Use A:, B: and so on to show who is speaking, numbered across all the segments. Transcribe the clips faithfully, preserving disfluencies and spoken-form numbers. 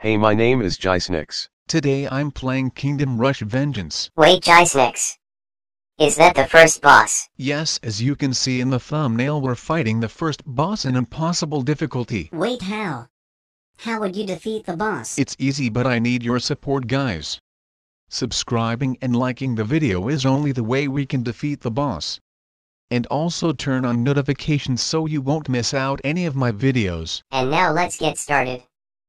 A: Hey, my name is Jysnix.
B: Today I'm playing Kingdom Rush Vengeance.
C: Wait, Jysnix. Is that the first boss?
B: Yes, as you can see in the thumbnail, we're fighting the first boss in impossible difficulty.
D: Wait, how? How would you defeat the boss?
B: It's easy, but I need your support, guys. Subscribing and liking the video is only the way we can defeat the boss. And also turn on notifications so you won't miss out any of my videos.
C: And now let's get started.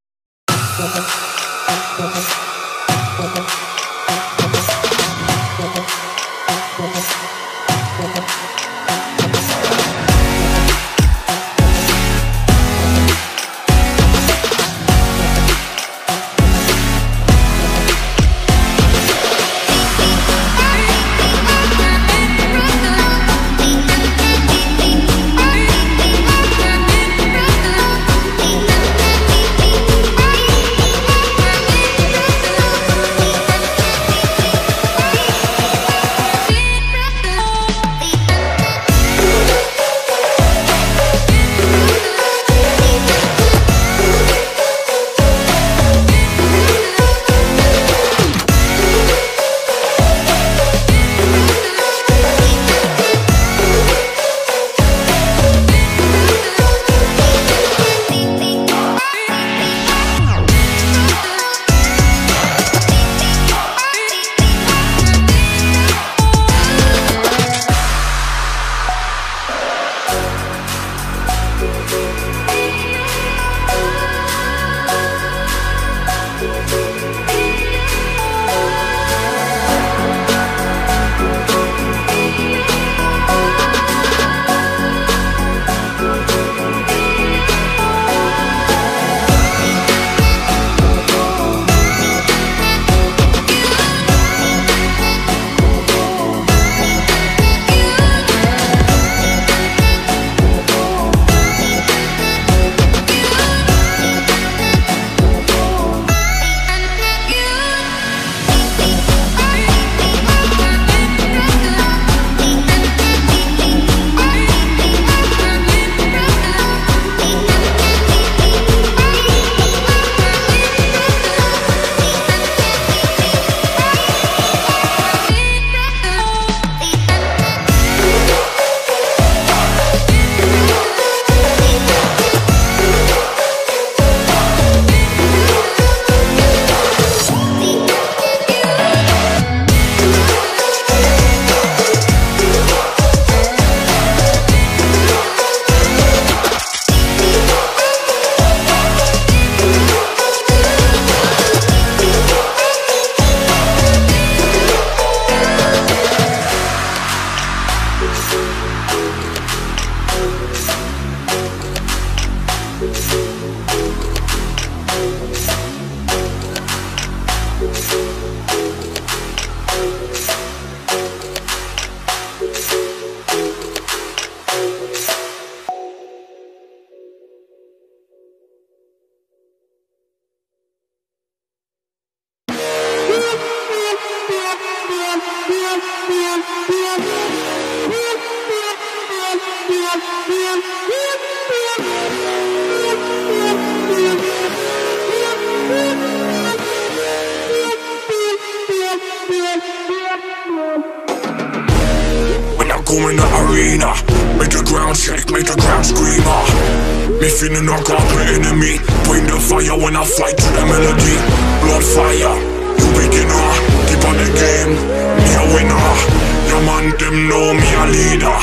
E: Go in the arena, make the ground shake, make the ground scream. Ah, me feeling I got the enemy. Bring the fire when I fly to the melody. Blood fire, you beginner. Keep on the game, me a winner. Your man them know me a leader.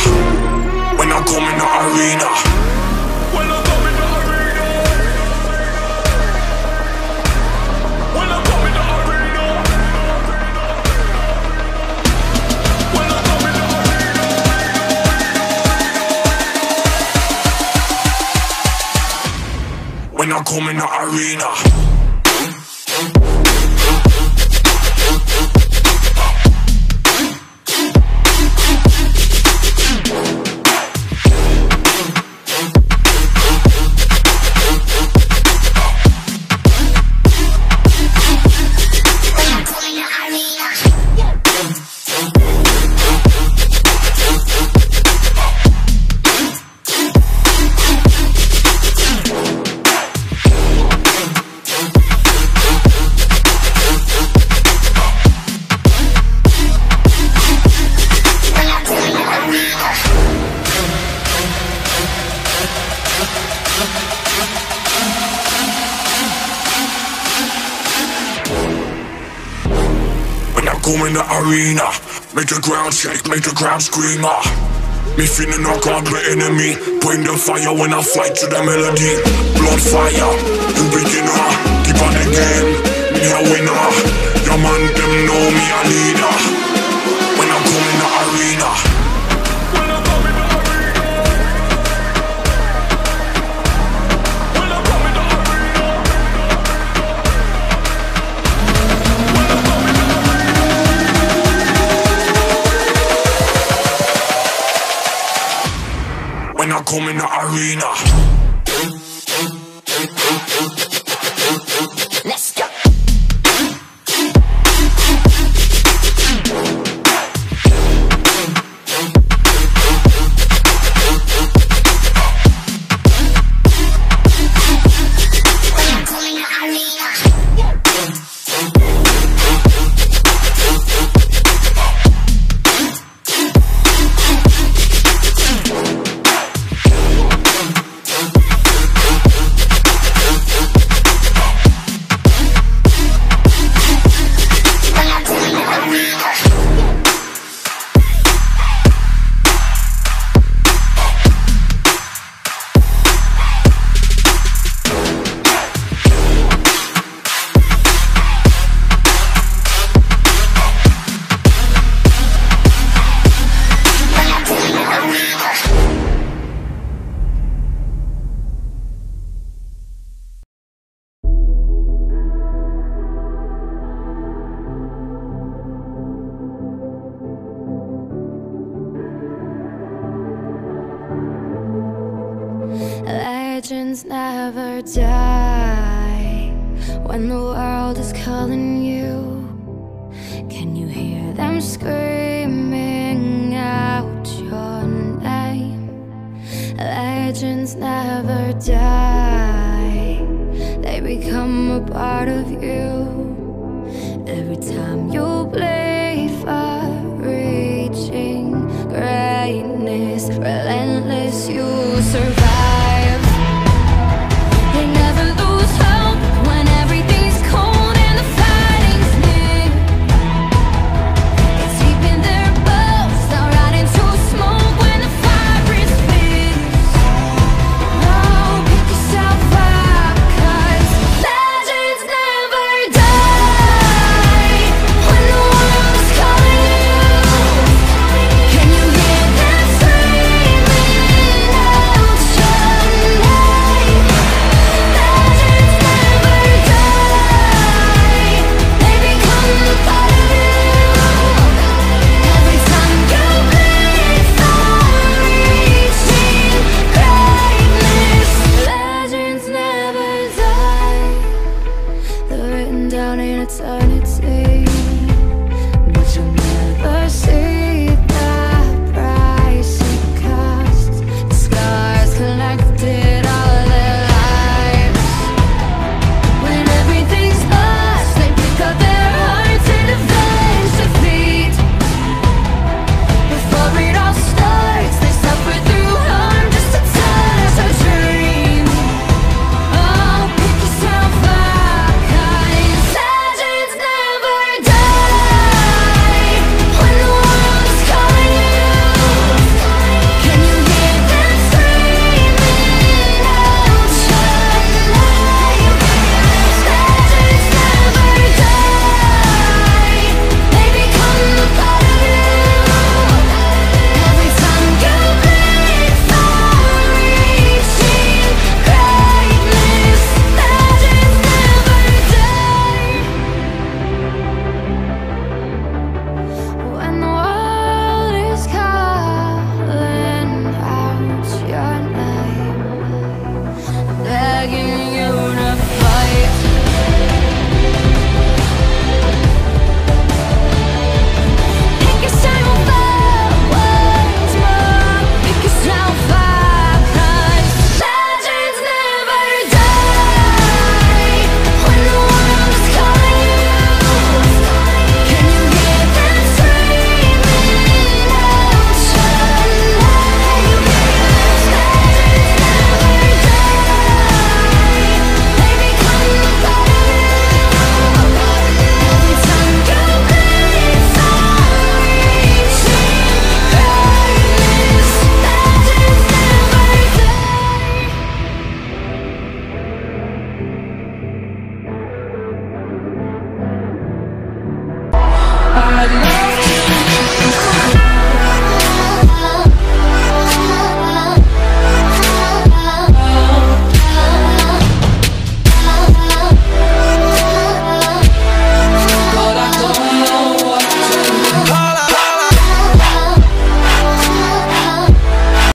E: When I come in the arena. When I come in the arena. When I come in the arena. When I come in the arena. When I come in the arena. come in the arena, make the ground shake, make the ground scream. Ah. Me feeling I can't play enemy. Bring the fire when I fly to the melody. Blood fire, you beginner. Keep on the game, me a winner. Your man them know me a leader. When I come in the arena. When I come in the arena. When I come in the arena. When I come in the arena. When I come in the arena.
C: Let's go.
F: Legends never die. When the world is calling you, can you hear them screaming out your name? Legends never die. They become a part of you. Every time you bleed for reaching greatness, relentless, you survive. They never lose hope when everything's cold and the fighting's near. It's deep in their bones, they'll rot into smoke when the fire is fierce. No, pick yourself up, 'cause legends never die. When the world is calling you, can you hear them screaming out your name? Legends never die. They become a part of you. Every time you bleed for reaching greatness, legends never die. They're written down in eternity.